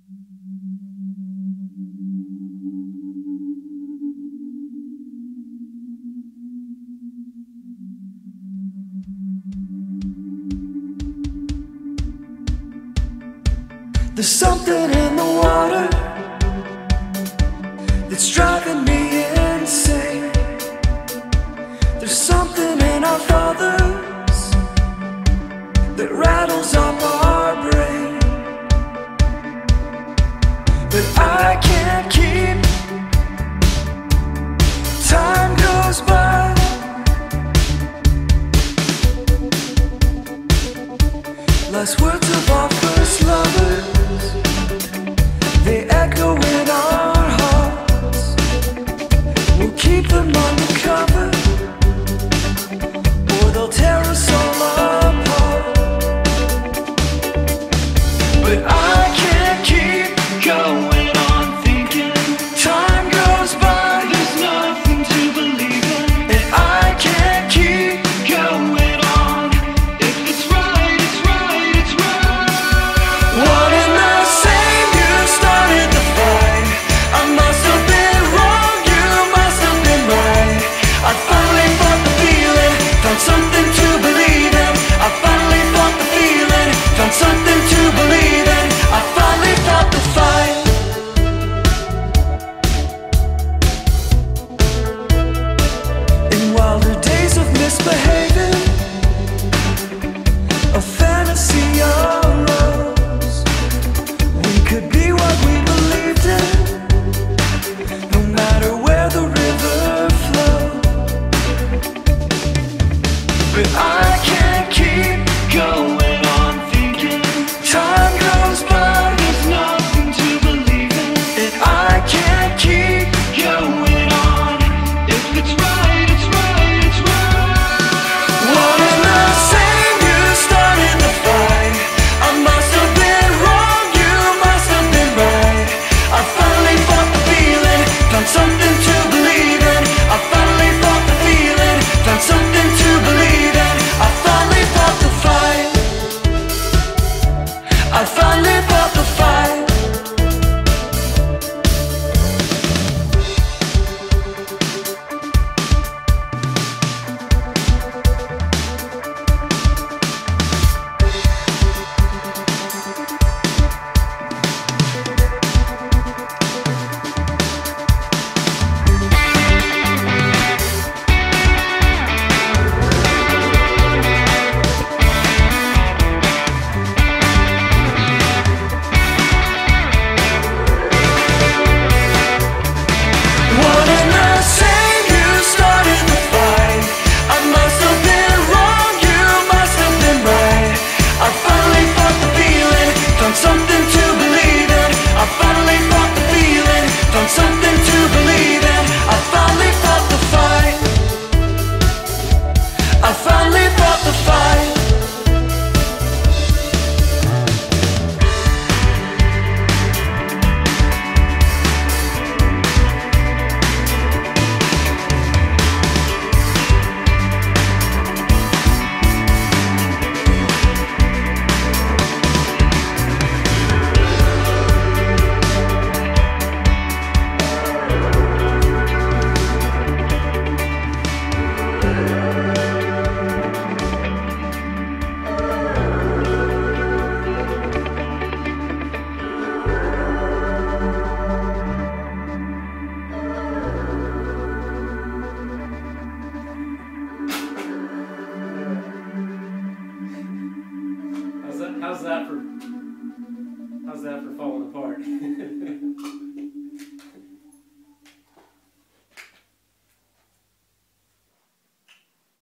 There's something in the water that's driving me insane. There's something in our fathers that rattles up our brain. But I can't keep, time goes by. Last words of our first lovers, they echo in our hearts. We'll keep them undercover, or they'll tear us all apart. But I can't keep going on thinking time goes by, there's nothing to believe in. And I can't keep going on. If it's right, it's right, it's right. One and the same, you started the fight. I must have been wrong, you must have been right. I finally fought the feeling, found something to believe in. I finally fought the feeling, found something to believe in. I finally fought the fight. In wilder days of misbehaving, a fantasy arose. We could be what we believed in, no matter where the river flowed. But I can't keep going on thinking time goes by, there's nothing to believe in. And I can't keep going on. If it's right, it's right, it's right. One and the same, you started the fight. I must have been wrong, you must have been right. I finally fought the feeling, found something to believe in. I finally fought the feeling, found something to believe in. I finally fought the fight. I finally fought the fight. One and the same, you started the fight. I must have been wrong, you must have been right. I finally fought the feeling, found something to believe in. I finally fought the feeling, found something to believe in. I finally fought the fight. I finally fought the fight. How's that for falling apart?